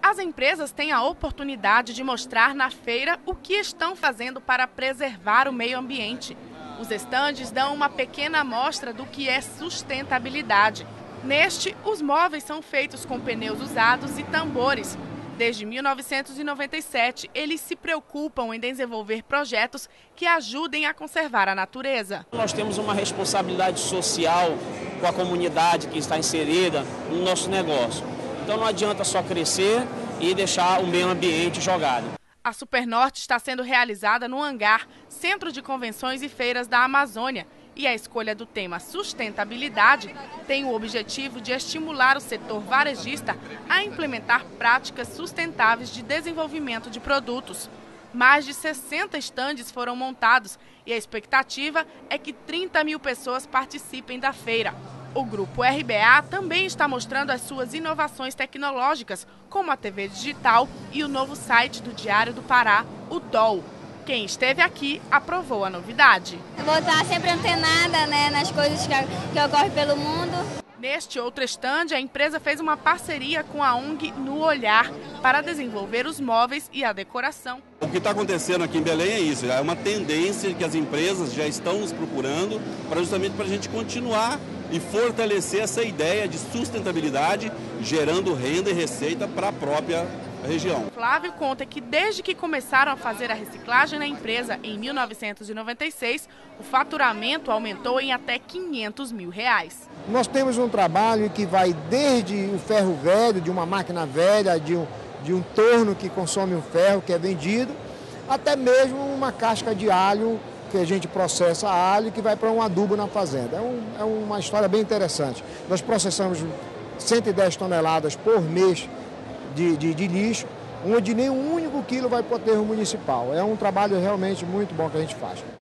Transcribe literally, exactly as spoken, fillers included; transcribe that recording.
As empresas têm a oportunidade de mostrar na feira o que estão fazendo para preservar o meio ambiente. Os estandes dão uma pequena amostra do que é sustentabilidade. Neste, os móveis são feitos com pneus usados e tambores. Desde mil novecentos e noventa e sete, eles se preocupam em desenvolver projetos que ajudem a conservar a natureza. Nós temos uma responsabilidade social com a comunidade que está inserida no nosso negócio. Então não adianta só crescer e deixar o meio ambiente jogado. A Supernorte está sendo realizada no Hangar, Centro de Convenções e Feiras da Amazônia. E a escolha do tema sustentabilidade tem o objetivo de estimular o setor varejista a implementar práticas sustentáveis de desenvolvimento de produtos. Mais de sessenta estandes foram montados e a expectativa é que trinta mil pessoas participem da feira. O Grupo R B A também está mostrando as suas inovações tecnológicas, como a T V digital e o novo site do Diário do Pará, o D O L. Quem esteve aqui aprovou a novidade. Eu vou estar sempre antenada, né, nas coisas que, que ocorrem pelo mundo. Neste outro estande, a empresa fez uma parceria com a O N G No Olhar para desenvolver os móveis e a decoração. O que está acontecendo aqui em Belém é isso, é uma tendência que as empresas já estão nos procurando para justamente para a gente continuar e fortalecer essa ideia de sustentabilidade, gerando renda e receita para a própria região. Flávio conta que desde que começaram a fazer a reciclagem na empresa em mil novecentos e noventa e seis, o faturamento aumentou em até quinhentos mil reais. Nós temos um trabalho que vai desde o ferro velho, de uma máquina velha, de um, de um torno que consome um ferro que é vendido, até mesmo uma casca de alho que a gente processa alho que vai para um adubo na fazenda. É, um, é uma história bem interessante. Nós processamos cento e dez toneladas por mês de, de, de lixo, onde nem um único quilo vai para o aterro municipal. É um trabalho realmente muito bom que a gente faz.